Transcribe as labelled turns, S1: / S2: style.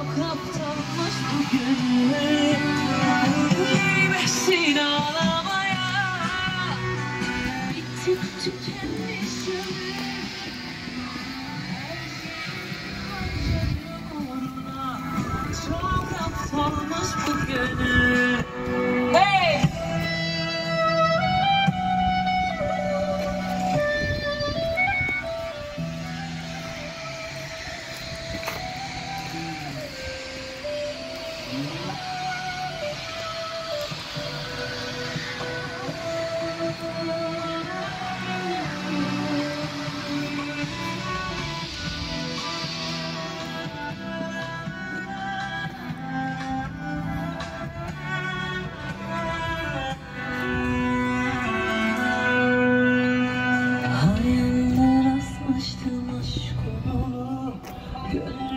S1: aptalmış bugün. Değmesin ağlamaya, bitip tükenmiş ömür. Çok aptalmış bugün. Hey! Hayaller asmıştım aşk olulu.